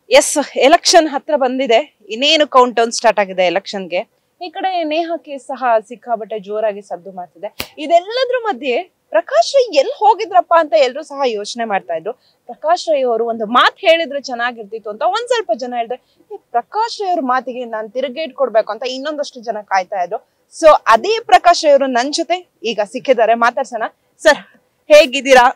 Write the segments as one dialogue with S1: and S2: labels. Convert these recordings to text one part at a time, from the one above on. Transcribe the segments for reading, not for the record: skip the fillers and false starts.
S1: S, election ಹತ್ರ ಬಂದಿದೆ. ಇನ್ನೇನು ಕೌಂಟ್ ಡೌನ್ ಸ್ಟಾರ್ಟ್ ಆಗಿದೆ ಎಲೆಕ್ಷನ್ಗೆ. ಈ ಕಡೆ ನೇಹಕ್ಕೆ ಸಹ ಸಿಕ್ಕಾಬಟ್ಟೆ ಜೋರಾಗಿ ಸದ್ದು ಮಾಡ್ತಿದೆ. ಇದೆಲ್ಲದ್ರ ಮಧ್ಯೆ ಪ್ರಕಾಶ್ ರೈ ಎಲ್ಲಿ ಹೋಗಿದ್ರಪ್ಪ ಅಂತ ಎಲ್ಲರೂ ಸಹ ಯೋಚನೆ ಮಾಡ್ತಾ ಇದ್ರು. ಪ್ರಕಾಶ್ ರೈ ಅವರು ಒಂದು ಮಾತು ಹೇಳಿದ್ರೆ ಚೆನ್ನಾಗಿರ್ತಿತ್ತು ಅಂತ ಒಂದ್ ಸ್ವಲ್ಪ ಜನ ಹೇಳಿದ್ರೆ, ಪ್ರಕಾಶ್ ರೈ ಅವ್ರ ಮಾತಿಗೆ ನಾನು ತಿರುಗೇಟ್ ಕೊಡ್ಬೇಕು ಅಂತ ಇನ್ನೊಂದಷ್ಟು ಜನ ಕಾಯ್ತಾ ಇದ್ರು. ಸೊ ಅದೇ ಪ್ರಕಾಶ್ ರೈ ಅವರು ನನ್ ಜೊತೆ ಈಗ ಸಿಕ್ಕಿದ್ದಾರೆ, ಮಾತಾಡ್ಸೋಣ. ಸರ್, ಹೇಗಿದ್ದೀರಾ?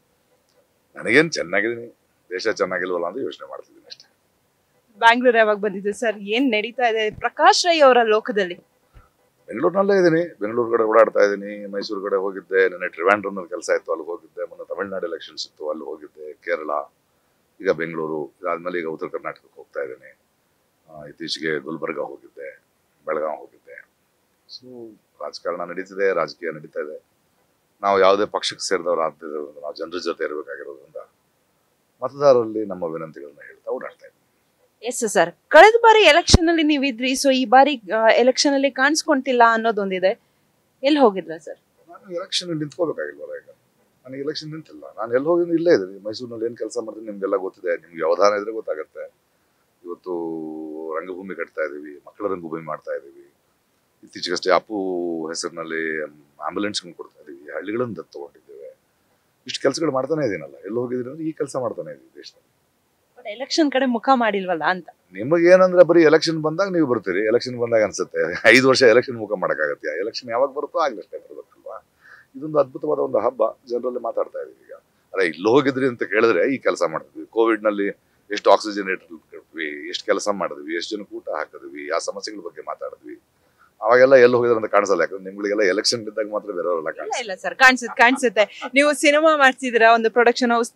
S2: ನನಗೇನು ಚೆನ್ನಾಗಿದ್ದೀನಿ, ದೇಶ ಚೆನ್ನಾಗಿಲ್ವಲ್ಲ ಅಂತ ಯೋಚನೆ ಮಾಡ್ತಿದ್ದೀನಿ ಅಷ್ಟೇ.
S1: ಬ್ಯಾಂಗ್ಳೂರ್ ಯಾವಾಗ ಬಂದಿದ್ದು ಸರ್? ಏನ್ ನಡೀತಾ ಇದೆ ಪ್ರಕಾಶ್ ರೈ ಅವರ ಲೋಕದಲ್ಲಿ?
S2: ಬೆಂಗಳೂರಿನಲ್ಲೇ ಇದ್ದೀನಿ, ಬೆಂಗಳೂರು ಕಡೆ ಓಡಾಡ್ತಾ ಇದ್ದೀನಿ. ಮೈಸೂರು ಕಡೆ ಹೋಗಿದ್ದೆ, ನೆನ್ನೆ ಟ್ರಿವಾಂಡ್ರಮ್ನಲ್ಲಿ ಕೆಲಸ ಇತ್ತು, ಅಲ್ಲಿ ಹೋಗಿದ್ದೆ. ಮೊನ್ನೆ ತಮಿಳ್ನಾಡು ಎಲೆಕ್ಷನ್ಸ್ ಇತ್ತು, ಅಲ್ಲಿ ಹೋಗಿದ್ದೆ. ಕೇರಳ, ಈಗ ಬೆಂಗಳೂರು, ಇದಾದ್ಮೇಲೆ ಈಗ ಉತ್ತರ ಕರ್ನಾಟಕಕ್ಕೆ ಹೋಗ್ತಾ ಇದ್ದೀನಿ. ಇತ್ತೀಚೆಗೆ ಗುಲ್ಬರ್ಗ ಹೋಗಿದ್ದೆ, ಬೆಳಗಾವಿ ಹೋಗಿದ್ದೆ. ಸೊ ರಾಜಕಾರಣ ನಡೀತಿದೆ, ರಾಜಕೀಯ ನಡೀತಾ ಇದೆ. ನಾವು ಯಾವುದೇ ಪಕ್ಷಕ್ಕೆ ಸೇರಿದವರು ಆಗ್ತಿರೋದ್ರಿಂದ, ನಾವು ಜನರ ಜೊತೆ ಇರಬೇಕಾಗಿರೋದ್ರಿಂದ ಮತದಾರರಲ್ಲಿ ನಮ್ಮ ವಿನಂತಿಗಳನ್ನ ಹೇಳ್ತಾ ಓಡಾಡ್ತಾ ಇದ್ದೀವಿ.
S1: ಎಸ್ ಸರ್, ಕಳೆದ ಬಾರಿ ಎಲೆಕ್ಷನ್ ಅಲ್ಲಿ ನೀವಿದ್ರಿ, ಸೊ ಈ ಬಾರಿ ಎಲೆಕ್ಷನ್ ಅಲ್ಲಿ ಕಾಣಿಸ್ಕೊಂತಿಲ್ಲ ಅನ್ನೋದೊಂದಿದೆ. ಎಲ್ಲಿ ಹೋಗಿದ್ರ ಸರ್?
S2: ನಾನು ಎಲೆಕ್ಷನ್ ನಿಂತ್ಕೋಬೇಕಾಗಿಲ್ವಲ್ಲ. ಈಗ ನನಗೆ ಎಲೆಕ್ಷನ್ ನಿಂತಿಲ್ಲ, ನಾನು ಎಲ್ಲಿ ಹೋಗಿದ್ದು ಇಲ್ಲೇ ಇದ್ದೀನಿ. ಮೈಸೂರಿನಲ್ಲಿ ಏನು ಕೆಲಸ ಮಾಡ್ತೀನಿ ನಿಮ್ಗೆಲ್ಲ ಗೊತ್ತಿದೆ, ನಿಮ್ಗೆ ಅವಧಾನ ಇದ್ರೆ ಗೊತ್ತಾಗುತ್ತೆ. ಇವತ್ತು ರಂಗಭೂಮಿ ಕಟ್ತಾ ಇದ್ದೀವಿ, ಮಕ್ಕಳ ರಂಗಭೂಮಿ ಮಾಡ್ತಾ ಇದ್ದೀವಿ. ಇತ್ತೀಚೆಗಷ್ಟೇ ಅಪ್ಪು ಹೆಸರಿನಲ್ಲಿ ಆಂಬ್ಯುಲೆನ್ಸ್ಗಳು ಕೊಡ್ತಾ ಇದ್ದೀವಿ, ಹಳ್ಳಿಗಳನ್ನು ದತ್ತು ತಗೊಂಡಿದ್ದೇವೆ. ಇಷ್ಟು ಕೆಲಸಗಳು ಮಾಡ್ತಾನೆ ಇದೀನಲ್ಲ, ಎಲ್ಲಿ ಹೋಗಿದ್ದೀನಿ ಅಂದ್ರೆ ಈ ಕೆಲಸ ಮಾಡ್ತಾನೆ ಇದೀವಿ ದೇಶದಲ್ಲಿ.
S1: ಎಲೆಕ್ಷನ್ ಕಡೆ ಮುಖ ಮಾಡಿಲ್ವಲ್ಲ ಅಂತ.
S2: ನಿಮಗೇನಂದ್ರೆ ಬರೀ ಎಲೆಕ್ಷನ್ ಬಂದಾಗ ನೀವು ಬರ್ತೀರಿ, ಎಲೆಕ್ಷನ್ ಬಂದಾಗ ಅನ್ಸುತ್ತೆ 5 ವರ್ಷ ಎಲೆಕ್ಷನ್ ಮುಖ ಮಾಡೋಕ್ಕಾಗತ್ತೆ. ಎಲೆಕ್ಷನ್ ಯಾವಾಗ ಬರುತ್ತೋ ಆಗ್ಲಷ್ಟೇ ಬರ್ಬೇಕಲ್ವಾ. ಇದೊಂದು ಅದ್ಭುತವಾದ ಒಂದು ಹಬ್ಬ, ಜನರಲ್ಲಿ ಮಾತಾಡ್ತಾ ಇದೀವಿ. ಈಗ ಅದೇ ಇಲ್ಲಿ ಹೋಗಿದ್ರಿ ಅಂತ ಕೇಳಿದ್ರೆ ಈ ಕೆಲಸ ಮಾಡಿದ್ವಿ. ಕೋವಿಡ್ ನಲ್ಲಿ ಎಷ್ಟು ಆಕ್ಸಿಜನೇಟರ್ ಕಟ್ವಿ, ಎಷ್ಟು ಕೆಲಸ ಮಾಡಿದ್ವಿ, ಎಷ್ಟು ಜನಕ್ಕೆ ಊಟ ಹಾಕಿದ್ವಿ, ಆ ಸಮಸ್ಯೆಗಳ ಬಗ್ಗೆ ಮಾತಾಡಿದ್ವಿ. ಅವಾಗೆಲ್ಲ ಎಲ್ಲಿ ಹೋಗಿದ್ರೆ ಅಂತ ಕಾಣಿಸಲ್ಲ, ಯಾಕಂದ್ರೆ ನಿಮ್ಗಳಿಗೆಲ್ಲ ಎಲೆಕ್ಷನ್ ಇದ್ದಾಗ ಮಾತ್ರ ಬೇರೆಯವರೆಲ್ಲ ಕಾಣಿಸ್ತಾರೆ.
S1: ಇಲ್ಲ ಸರ್, ಕಾಣಿಸುತ್ತೆ. ನೀವು ಸಿನಿಮಾ ಮಾಡ್ತಿದ್ದೀರಾ, ಒಂದು ಪ್ರೊಡಕ್ಷನ್ ಹೌಸ್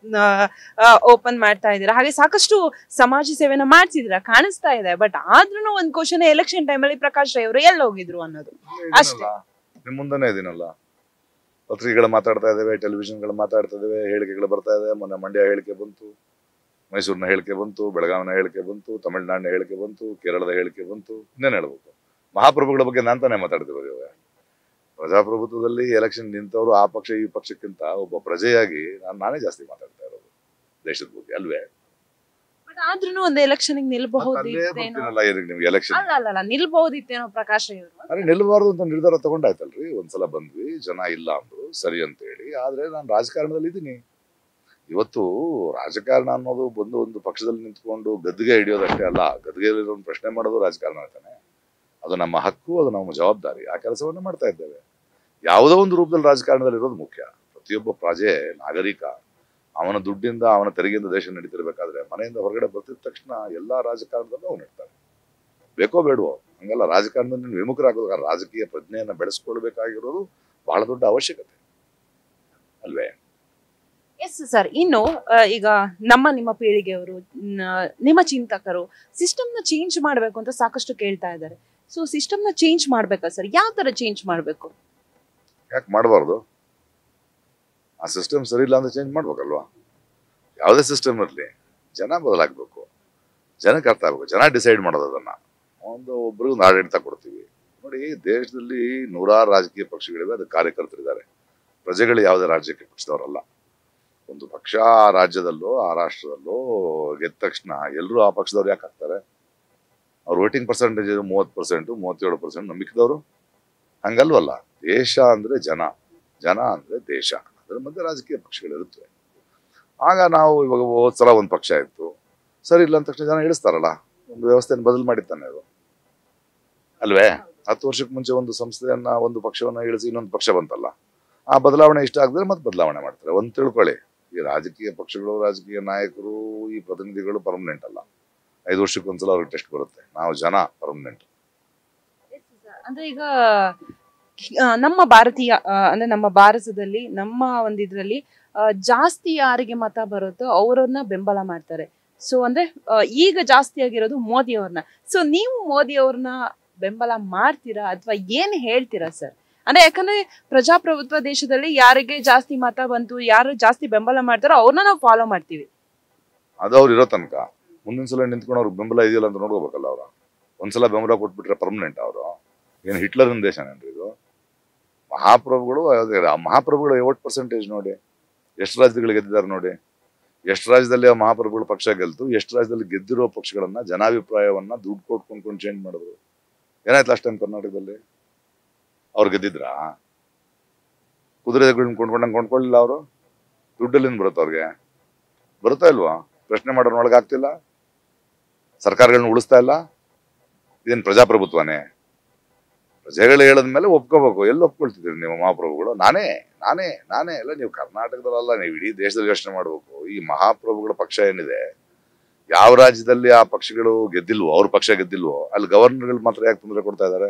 S1: ಓಪನ್ ಮಾಡ್ತಾ ಇದ್ದೀರಾ, ಹಾಗೆ ಸಾಕಷ್ಟು ಸಮಾಜ ಸೇವೆನ ಮಾಡ್ತಿದ್ದೀರಾ, ಕಾಣಿಸ್ತಾ ಇದೆ. ಬಟ್ ಆದ್ರೂ ಒಂದು ಕ್ವಶನ್, ಎಲೆಕ್ಷನ್ ಟೈಮಲ್ಲಿ ಪ್ರಕಾಶ್ ರೈ ಅವರು ಎಲ್ಲಿ ಹೋಗಿದ್ರು ಅನ್ನೋದು ಅಷ್ಟೇ.
S2: ನಿಮ್ ಮುಂದೆನೇ ಇದೀನಲ್ಲ, ಪತ್ರಿಕೆಗಳು ಮಾತಾಡ್ತಾ ಇದಾವೆ, ಟೆಲಿವಿಷನ್ಗಳು ಮಾತಾಡ್ತಾ ಇದಾವೆ, ಹೇಳಿಕೆಗಳು ಬರ್ತಾ ಇದೆ. ಮೊನ್ನೆ ಮಂಡ್ಯ ಹೇಳಿಕೆ ಬಂತು, ಮೈಸೂರಿನ ಹೇಳಿಕೆ ಬಂತು, ಬೆಳಗಾವಿನ ಹೇಳಿಕೆ ಬಂತು, ತಮಿಳ್ನಾಡಿನ ಹೇಳಿಕೆ ಬಂತು, ಕೇರಳದ ಹೇಳಿಕೆ ಬಂತು. ಇನ್ನೇನು ಹೇಳ್ಬೇಕು, ಮಹಾಪ್ರಭುಗಳ ಬಗ್ಗೆ ನಾನು ತಾನೇ ಮಾತಾಡ್ತೀವಿ. ಇವಾಗ ಪ್ರಜಾಪ್ರಭುತ್ವದಲ್ಲಿ ಎಲೆಕ್ಷನ್ ನಿಂತವರು ಆ ಪಕ್ಷ ಈ ಪಕ್ಷಕ್ಕಿಂತ ಒಬ್ಬ ಪ್ರಜೆಯಾಗಿ ನಾನೇ ಜಾಸ್ತಿ ಮಾತಾಡ್ತಾ ಇರೋದು ದೇಶದ ಬಗ್ಗೆ, ಅಲ್ವೇ?
S1: ಆದ್ರೂ ಒಂದು ಎಲೆಕ್ಷನ್
S2: ನಿಮ್ಗೆ ಎಲೆಕ್ಷನ್
S1: ಅಲ್ಲ ನಿಲ್ಬಹುದಿತ್ತೇನೋ ಪ್ರಕಾಶ್ ರೈ ಅವರು.
S2: ಅರೆ ನಿಲ್ಬಾರ್ದು ಅಂತ ನಿರ್ಧಾರ ತಗೊಂಡಾಯ್ತಲ್ರಿ. ಒಂದ್ಸಲ ಬಂದ್ವಿ, ಜನ ಇಲ್ಲ ಅಂದ್ರು, ಸರಿ ಅಂತ ಹೇಳಿ. ಆದ್ರೆ ನಾನು ರಾಜಕಾರಣದಲ್ಲಿ ಇದ್ದೀನಿ. ಇವತ್ತು ರಾಜಕಾರಣ ಅನ್ನೋದು ಬಂದು ಒಂದು ಪಕ್ಷದಲ್ಲಿ ನಿಂತ್ಕೊಂಡು ಗದ್ದುಗೆ ಹಿಡಿಯೋದಷ್ಟೇ ಅಲ್ಲ, ಗದ್ದುಗೆಯಲ್ಲಿ ಒಂದು ಪ್ರಶ್ನೆ ಮಾಡೋದು ರಾಜಕಾರಣ ಅಂತಾನೆ. ಅದು ನಮ್ಮ ಹಕ್ಕು, ಅದು ನಮ್ಮ ಜವಾಬ್ದಾರಿ. ಆ ಕೆಲಸವನ್ನು ಮಾಡ್ತಾ ಇದ್ದೇವೆ. ಯಾವುದೋ ಒಂದು ರೂಪದಲ್ಲಿ ರಾಜಕಾರಣದಲ್ಲಿ ಇರೋದು ಮುಖ್ಯ. ಪ್ರತಿಯೊಬ್ಬ ಪ್ರಜೆ, ನಾಗರಿಕ, ಅವನ ದುಡ್ಡಿಂದ, ಅವನ ತೆರಿಗೆಯಿಂದ ದೇಶ ನಡೀತಿರ್ಬೇಕಾದ್ರೆ ಮನೆಯಿಂದ ಹೊರಗಡೆ ಬರ್ತಿದ ತಕ್ಷಣ ಎಲ್ಲಾ ರಾಜಕಾರಣದಲ್ಲೂ ಅವನು ಇರ್ತಾನೆ. ಬೇಕೋ ಬೇಡವೋ ಹಂಗಲ್ಲ, ರಾಜಕಾರಣದಲ್ಲಿ ವಿಮುಖರಾಗೋದು, ರಾಜಕೀಯ ಪ್ರಜ್ಞೆಯನ್ನ ಬೆಳೆಸ್ಕೊಳ್ಬೇಕಾಗಿರೋದು ಬಹಳ ದೊಡ್ಡ ಅವಶ್ಯಕತೆ, ಅಲ್ವೇ?
S1: ಎಸ್ ಸರ್, ಇನ್ನು ಈಗ ನಿಮ್ಮ ಪೀಳಿಗೆಯವರು, ನಿಮ್ಮ ಚಿಂತಕರು ಸಿಸ್ಟಮ್ನ ಚೇಂಜ್ ಮಾಡ್ಬೇಕು ಅಂತ ಸಾಕಷ್ಟು ಕೇಳ್ತಾ ಇದ್ದಾರೆ. ಸೊ ಸಿಸ್ಟಮ್ನ ಚೇಂಜ್ ಮಾಡ್ಬೇಕಾ ಸರ್? ಯಾವ ತರ ಚೇಂಜ್ ಮಾಡ್ಬೇಕು?
S2: ಯಾಕೆ ಮಾಡಬಾರ್ದು? ಆ ಸಿಸ್ಟಮ್ ಸರಿ ಇಲ್ಲ ಅಂದ್ರೆ ಚೇಂಜ್ ಮಾಡ್ಬೇಕಲ್ವಾ? ಯಾವುದೇ ಸಿಸ್ಟಮ್ ಇರಲಿ, ಜನ ಬದಲಾಗಬೇಕು, ಜನಕ್ಕೆ ಅರ್ಥ ಆಗ್ಬೇಕು, ಜನ ಡಿಸೈಡ್ ಮಾಡೋದು. ಅದನ್ನ ಒಬ್ರಿಗೆ ಒಂದು ಆಡಳಿತ ಕೊಡ್ತೀವಿ. ನೋಡಿ, ದೇಶದಲ್ಲಿ ನೂರಾರು ರಾಜಕೀಯ ಪಕ್ಷಗಳಿವೆ, ಅದು ಕಾರ್ಯಕರ್ತರಿದ್ದಾರೆ. ಪ್ರಜೆಗಳು ಯಾವುದೇ ರಾಜ್ಯಕ್ಕೆ ಪಕ್ಷದವರಲ್ಲ. ಒಂದು ಪಕ್ಷ ಆ ರಾಜ್ಯದಲ್ಲೋ ಆ ರಾಷ್ಟ್ರದಲ್ಲೋ ಗೆದ್ದ ತಕ್ಷಣ ಎಲ್ಲರೂ ಆ ಪಕ್ಷದವ್ರು ಯಾಕೆ ಆಗ್ತಾರೆ? ಅವ್ರ ವೋಟಿಂಗ್ ಪರ್ಸೆಂಟೇಜ್ 30%, 37% ನಂಬಿಕೆದವರು. ಹಂಗಲ್ವಲ್ಲ. ದೇಶ ಅಂದ್ರೆ ಜನ, ಜನ ಅಂದ್ರೆ ದೇಶ, ಅದರ ಮಧ್ಯೆ ರಾಜಕೀಯ ಪಕ್ಷಗಳಿರುತ್ತವೆ. ಆಗ ನಾವು ಇವಾಗ ಹೋದ್ಸಲ ಒಂದು ಪಕ್ಷ ಇತ್ತು, ಸರಿ ಇಲ್ಲ ಅಂದ ತಕ್ಷಣ ಜನ ಇಳಿಸ್ತಾರಲ್ಲ, ಒಂದು ವ್ಯವಸ್ಥೆಯನ್ನು ಬದಲು ಮಾಡಿದ್ದಾನೆ ಅದು, ಅಲ್ವೇ? 10 ವರ್ಷಕ್ಕೆ ಮುಂಚೆ ಒಂದು ಸಂಸ್ಥೆಯನ್ನ, ಒಂದು ಪಕ್ಷವನ್ನ ಇಳಿಸಿ ಇನ್ನೊಂದು ಪಕ್ಷ ಬಂತಲ್ಲ, ಆ ಬದಲಾವಣೆ ಇಷ್ಟ ಆಗಿದ್ರೆ ಮತ್ತೆ ಬದಲಾವಣೆ ಮಾಡ್ತಾರೆ. ಒಂದು ತಿಳ್ಕೊಳ್ಳಿ, ಈ ರಾಜಕೀಯ ಪಕ್ಷಗಳು, ರಾಜಕೀಯ ನಾಯಕರು, ಈ ಪ್ರತಿನಿಧಿಗಳು ಪರ್ಮನೆಂಟ್ ಅಲ್ಲ. 5 ವರ್ಷಕ್ಕೊಂದ್ಸಲ ಅವ್ರಿಗೆ ಟೆಸ್ಟ್ ಬರುತ್ತೆ. ನಾವು ಜನ ಪರ್ಮನೆಂಟ್.
S1: ಅಂದ್ರೆ ಈಗ ನಮ್ಮ ಭಾರತೀಯ ಅಂದ್ರೆ ನಮ್ಮ ಭಾರತದಲ್ಲಿ, ನಮ್ಮ ಒಂದಿದ್ರಲ್ಲಿ ಜಾಸ್ತಿ ಯಾರಿಗೆ ಮತ ಬರುತ್ತೋ ಅವರನ್ನ ಬೆಂಬಲ ಮಾಡ್ತಾರೆ. ಸೊ ಅಂದ್ರೆ ಈಗ ಜಾಸ್ತಿ ಆಗಿರೋದು ಮೋದಿ ಅವ್ರನ್ನ. ಸೊ ನೀವು ಮೋದಿ ಅವ್ರನ್ನ ಬೆಂಬಲ ಮಾಡ್ತೀರಾ ಅಥವಾ ಏನ್ ಹೇಳ್ತೀರಾ ಸರ್? ಅಂದ್ರೆ ಯಾಕಂದ್ರೆ ಪ್ರಜಾಪ್ರಭುತ್ವ ದೇಶದಲ್ಲಿ ಯಾರಿಗೆ ಜಾಸ್ತಿ ಮತ ಬಂತು, ಯಾರು ಜಾಸ್ತಿ ಬೆಂಬಲ ಮಾಡ್ತಾರೋ ಅವ್ರನ್ನ ನಾವು ಫಾಲೋ ಮಾಡ್ತೀವಿ.
S2: ಅದು ಅವ್ರು ಇರೋ ತನಕ. ಮುಂದಿನ ಸಲ ನಿಂತ್ಕೊಂಡು ಅವ್ರಿಗೆ ಬೆಂಬಲ ಇದೆಯಲ್ಲ ಅಂತ ನೋಡ್ಕೋಬೇಕಲ್ಲ. ಅವ್ರ ಒಂದ್ಸಲ ಬೆಂಬಲ ಕೊಟ್ಬಿಟ್ರೆ ಪರ್ಮನೆಂಟ್ ಅವರು? ಏನು ಹಿಟ್ಲರ್ನ ದೇಶನೇನ್ರಿ ಇದು? ಮಹಾಪ್ರಭುಗಳು, ಮಹಾಪ್ರಭುಗಳು ವೋಟ್ ಪರ್ಸೆಂಟೇಜ್ ನೋಡಿ, ಎಷ್ಟು ರಾಜ್ಯಗಳು ಗೆದ್ದಿದ್ದಾರೆ ನೋಡಿ. ಎಷ್ಟು ರಾಜ್ಯದಲ್ಲಿ ಆ ಮಹಾಪ್ರಭುಗಳ ಪಕ್ಷ ಗೆಲ್ತು, ಎಷ್ಟು ರಾಜ್ಯದಲ್ಲಿ ಗೆದ್ದಿರೋ ಪಕ್ಷಗಳನ್ನ ಜನಾಭಿಪ್ರಾಯವನ್ನ ದುಡ್ಡು ಕೊಟ್ಕೊಂಡು ಚೇಂಜ್ ಮಾಡಿದ್ರು. ಏನಾಯ್ತು ಲಾಸ್ಟ್ ಟೈಮ್ ಕರ್ನಾಟಕದಲ್ಲಿ? ಅವ್ರು ಗೆದ್ದಿದ್ರಾ? ಕುದುರೆಗಳನ್ನ ಕೊಂಡ್ಕೊಳ್ಳಿಲ್ಲ ಅವರು. ದುಡ್ಡಲ್ಲಿಂದ ಬರುತ್ತೆ ಅವ್ರಿಗೆ? ಬರುತ್ತಾ ಇಲ್ವಾ? ಪ್ರಶ್ನೆ ಮಾಡೋರ್ನೊಳಗೆ ಆಗ್ತಿಲ್ಲ, ಸರ್ಕಾರಗಳನ್ನ ಉಳಿಸ್ತಾ ಇಲ್ಲ. ಇದೇನು ಪ್ರಜಾಪ್ರಭುತ್ವನೇ? ಪ್ರಜೆಗಳು ಹೇಳದ್ಮೇಲೆ ಒಪ್ಕೋಬೇಕು. ಎಲ್ಲಿ ಒಪ್ಕೊಳ್ತಿದ್ದೀರಿ ನೀವು ಮಹಾಪ್ರಭುಗಳು? ನಾನೇ ನಾನೇ ನಾನೇ ಎಲ್ಲ ನೀವು ಕರ್ನಾಟಕದಲ್ಲ, ನೀವು ಇಡೀ ದೇಶದಲ್ಲಿ ಯೋಚನೆ ಮಾಡ್ಬೇಕು. ಈ ಮಹಾಪ್ರಭುಗಳ ಪಕ್ಷ ಏನಿದೆ, ಯಾವ ರಾಜ್ಯದಲ್ಲಿ ಆ ಪಕ್ಷಗಳು ಗೆದ್ದಿಲ್ವೋ, ಅವ್ರ ಪಕ್ಷ ಗೆದ್ದಿಲ್ವೋ, ಅಲ್ಲಿ ಗವರ್ನರ್ಗಳು ಮಾತ್ರ ಯಾಕೆ ತೊಂದರೆ ಕೊಡ್ತಾ ಇದ್ದಾರೆ?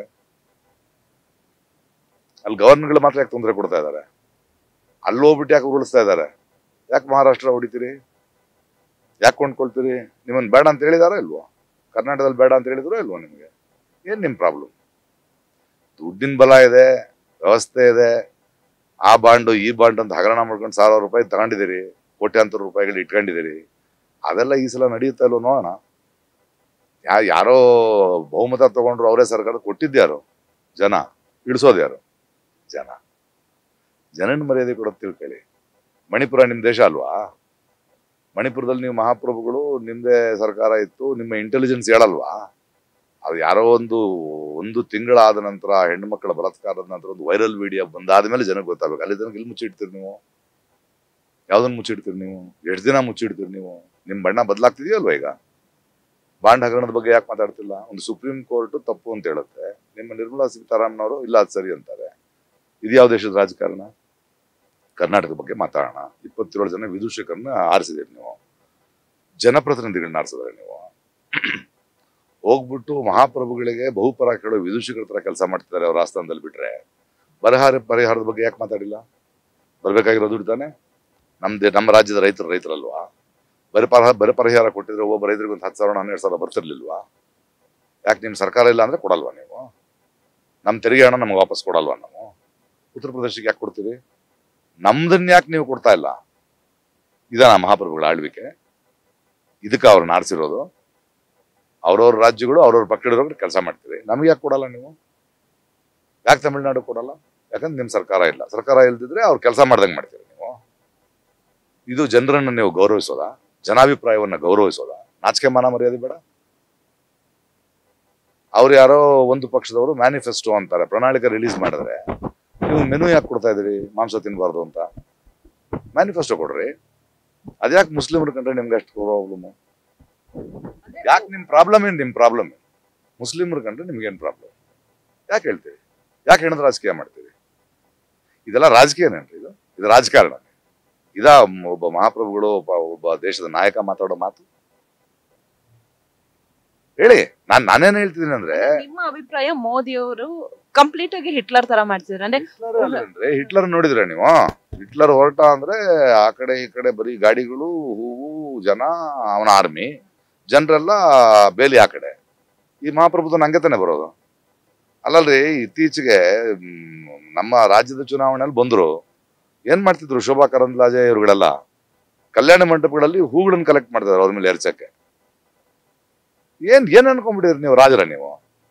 S2: ಅಲ್ಲಿ ಹೋಗ್ಬಿಟ್ಟು ಯಾಕೆ ಉರುಳಿಸ್ತಾ ಇದ್ದಾರೆ? ಯಾಕೆ ಮಹಾರಾಷ್ಟ್ರ ಹೊಡಿತೀರಿ? ಯಾಕೆ ಕೊಂಡ್ಕೊಳ್ತೀರಿ? ನಿಮ್ಮನ್ನು ಬೇಡ ಅಂತ ಹೇಳಿದಾರ ಇಲ್ವೋ? ಕರ್ನಾಟಕದಲ್ಲಿ ಬೇಡ ಅಂತ ಹೇಳಿದ್ರು ಇಲ್ವೋ ನಿಮಗೆ? ಏನ್ ನಿಮ್ ಪ್ರಾಬ್ಲಮ್? ದುಡ್ಡಿನ ಬಲ ಇದೆ, ವ್ಯವಸ್ಥೆ ಇದೆ. ಆ ಬಾಂಡು ಈ ಬಾಂಡ್ ಅಂತ ಹಗರಣ ಮಾಡ್ಕೊಂಡು 1,000 ರೂಪಾಯಿ ತಗೊಂಡಿದ್ದೀರಿ, ಕೋಟ್ಯಾಂತರ ರೂಪಾಯಿಗಳು ಇಟ್ಕೊಂಡಿದ್ದೀರಿ. ಅದೆಲ್ಲ ಈ ಸಲ ನಡೆಯುತ್ತಾ ಇಲ್ವೋ ನೋಡೋಣ. ಯಾರೋ ಬಹುಮತ ತಗೊಂಡ್ರು, ಅವರೇ ಸರ್ಕಾರ ಕೊಟ್ಟಿದ್ಯಾರು? ಜನ. ಇಳಿಸೋದು ಯಾರು? ಜನ. ಜನನ ಮರ್ಯಾದೆ ಕೊಡೋದು ತಿಳ್ಕೊಳ್ಳಿ. ಮಣಿಪುರ ನಿಮ್ ದೇಶ ಅಲ್ವಾ? ಮಣಿಪುರದಲ್ಲಿ ನೀವು ಮಹಾಪ್ರಭುಗಳು, ನಿಮ್ದೇ ಸರ್ಕಾರ ಇತ್ತು, ನಿಮ್ಮ ಇಂಟೆಲಿಜೆನ್ಸ್ ಹೇಳಲ್ವಾ? ಅದು ಯಾರೋ ಒಂದು ತಿಂಗಳಾದ ನಂತರ, ಹೆಣ್ಣು ಮಕ್ಕಳ ಬಲಾತ್ಕಾರದ ನಂತರ ಒಂದು ವೈರಲ್ ವಿಡಿಯೋ ಬಂದಾದ್ಮೇಲೆ ಜನಕ್ಕೆ ಗೊತ್ತಾಗಬೇಕು. ಅಲ್ಲಿ ತನಕ ಇಲ್ಲಿ ಮುಚ್ಚಿಡ್ತೀರಿ ನೀವು? ಯಾವ್ದನ್ನ ಮುಚ್ಚಿಡ್ತೀರಿ ನೀವು? ಎಷ್ಟು ದಿನ ಮುಚ್ಚಿಡ್ತೀರಿ ನೀವು? ನಿಮ್ ಬಣ್ಣ ಬದಲಾಗ್ತಿದೆಯಲ್ವಾ? ಈಗ ಬಾಂಡ್ ಹಗರಣದ ಬಗ್ಗೆ ಯಾಕೆ ಮಾತಾಡ್ತಿಲ್ಲ? ಒಂದು ಸುಪ್ರೀಂ ಕೋರ್ಟ್ ತಪ್ಪು ಅಂತ ಹೇಳುತ್ತೆ, ನಿಮ್ಮ ನಿರ್ಮಲಾ ಸೀತಾರಾಮನ್ ಇಲ್ಲ ಅದು ಸರಿ ಅಂತಾರೆ. ಇದು ಯಾವ ದೇಶದ ರಾಜಕಾರಣ? ಕರ್ನಾಟಕದ ಬಗ್ಗೆ ಮಾತಾಡೋಣ. 27 ಜನ ವಿದೂಷಕರನ್ನ ಆರಿಸಿದಿರಿ ನೀವು, ಜನಪ್ರತಿನಿಧಿಗಳನ್ನ ಆರಿಸಿದ್ರೆ ನೀವು. ಹೋಗ್ಬಿಟ್ಟು ಮಹಾಪ್ರಭುಗಳಿಗೆ ಬಹುಪರ ಕೇಳೋ ವಿದೂಷಕರ ತರ ಕೆಲಸ ಮಾಡ್ತಿದ್ದಾರೆ ಅವ್ರ ಆಸ್ಥಾನದಲ್ಲಿ. ಬಿಟ್ರೆ ಪರಿಹಾರದ ಬಗ್ಗೆ ಯಾಕೆ ಮಾತಾಡಿಲ್ಲ? ಬರ್ಬೇಕಾಗಿರೋ ದುಡ್ಡು ತಾನೆ ನಮ್ಮ ರಾಜ್ಯದ ರೈತರಲ್ವಾ? ಬರ ಪರಿಹಾರ ಕೊಟ್ಟಿದ್ರೆ ಒಬ್ಬ ರೈತರಿಗೆ ಒಂದು 10,000 12,000 ಬರ್ತಿರ್ಲಿಲ್ವಾ? ಯಾಕೆ ನಿಮ್ ಸರ್ಕಾರ ಇಲ್ಲ ಅಂದ್ರೆ ಕೊಡಲ್ವಾ ನೀವು? ನಮ್ಮ ತೆರಿಗೆ ಹಣ ನಮ್ಗೆ ವಾಪಸ್ ಕೊಡಲ್ವಾ ನಾವು? ಉತ್ತರ ಪ್ರದೇಶಕ್ಕೆ ಯಾಕೆ ಕೊಡ್ತೀರಿ? ನಮ್ದನ್ನ ಯಾಕೆ ನೀವು ಕೊಡ್ತಾ ಇಲ್ಲ? ಇದಾ ಮಹಾಪ್ರಭುಗಳ ಆಳ್ವಿಕೆ? ಇದಕ್ಕೆ ಅವ್ರನ್ನ ಆರಿಸಿರೋದು? ಅವ್ರವ್ರ ರಾಜ್ಯಗಳು ಅವ್ರವ್ರ ಪಕ್ಷದವ್ರಿಗೆ ಕೆಲಸ ಮಾಡ್ತೀರಿ, ನಮ್ಗೆ ಯಾಕೆ ಕೊಡಲ್ಲ ನೀವು? ಯಾಕೆ ತಮಿಳ್ನಾಡು ಕೊಡಲ್ಲ? ಯಾಕಂದ್ರೆ ನಿಮ್ ಸರ್ಕಾರ ಇಲ್ಲ. ಸರ್ಕಾರ ಇಲ್ದಿದ್ರೆ ಅವ್ರು ಕೆಲಸ ಮಾಡ್ದಂಗೆ ಮಾಡ್ತೀರಿ ನೀವು. ಇದು ಜನರನ್ನ ನೀವು ಗೌರವಿಸೋದಾ? ಜನಾಭಿಪ್ರಾಯವನ್ನ ಗೌರವಿಸೋದಾ? ನಾಚಿಕೆ ಮಾನ ಮರ್ಯಾದೆ ಬೇಡ? ಅವ್ರು ಯಾರೋ ಒಂದು ಪಕ್ಷದವರು ಮ್ಯಾನಿಫೆಸ್ಟೋ ಅಂತಾರೆ, ಪ್ರಣಾಳಿಕೆ ರಿಲೀಸ್ ಮಾಡಿದ್ರೆ ನೀವು ಮೆನು ಯಾಕೆ ಕೊಡ್ತಾ ಇದೀರಿ? ಮಾಂಸ ತಿನ್ಬಾರ್ದು ಅಂತ ಮ್ಯಾನಿಫೆಸ್ಟೋ ಕೊಡ್ರಿ. ಅದ್ಯಾಕೆ ಮುಸ್ಲಿಮರು ಕಂಡ್ರೆ ನಿಮ್ಗೆ ಅಷ್ಟು ಪ್ರಾಬ್ಲಮ್? ಯಾಕೆ ನಿಮ್ ಪ್ರಾಬ್ಲಮ್ ಏನ್? ನಿಮ್ ಪ್ರಾಬ್ಲಮ್ ಮುಸ್ಲಿಮರು ಕಂಡ್ರೆ ನಿಮ್ಗೇನ್ ಪ್ರಾಬ್ಲಮ್? ಯಾಕೆ ಹೇಳ್ತೀರಿ? ಯಾಕೆ ಹೆಣದ ರಾಜಕೀಯ ಮಾಡ್ತೀರಿ? ಇದೆಲ್ಲ ರಾಜಕೀಯನೇನ್ರಿ? ಇದು ರಾಜಕಾರಣ? ಇದಾ ಒಬ್ಬ ಮಹಾಪ್ರಭುಗಳು, ಒಬ್ಬ ದೇಶದ ನಾಯಕ ಮಾತಾಡೋ ಮಾತು? ಹೇಳಿ. ನಾನೇನ್ ಹೇಳ್ತಿದ್ದೀನಿ ಅಂದ್ರೆ,
S1: ನಿಮ್ಮ ಅಭಿಪ್ರಾಯ ಮೋದಿ ಅವರು ಕಂಪ್ಲೀಟ್ ಆಗಿ ಹಿಟ್ಲರ್ ತರ ಮಾಡ್ತಿದ್ರು ಅಂದ್ರೆ?
S2: ಹಿಟ್ಲರ್ ನೋಡಿದ್ರೆ ನೀವು? ಹಿಟ್ಲರ್ ಹೊರಟ ಅಂದ್ರೆ ಆ ಕಡೆ ಈ ಕಡೆ ಬರೀ ಗಾಡಿಗಳು, ಹೂವು, ಜನ, ಅವನ ಆರ್ಮಿ, ಜನರೆಲ್ಲ ಬೇಲಿ ಆ ಕಡೆ. ಈ ಮಹಾಪ್ರಭುತ್ವ ನಂಗೆ ತಾನೆ ಬರೋದು. ಅಲ್ಲಲ್ರಿ, ಇತ್ತೀಚೆಗೆ ನಮ್ಮ ರಾಜ್ಯದ ಚುನಾವಣೆಯಲ್ಲಿ ಬಂದ್ರು, ಏನ್ ಮಾಡ್ತಿದ್ರು? ಶೋಭಾ ಕರಂದ್ಲಾಜೆ ಇವರುಗಳೆಲ್ಲ ಕಲ್ಯಾಣ ಮಂಟಪಗಳಲ್ಲಿ ಹೂಗಳನ್ನ ಕಲೆಕ್ಟ್ ಮಾಡ್ತಾರೆ ಅವ್ರ ಮೇಲೆ ಎರಚಕ್ಕೆ. ಏನ್ ಅನ್ಕೊಂಡ್ಬಿಟ್ಟಿದ್ರಿ ನೀವು? ರಾಜರ ನೀವು?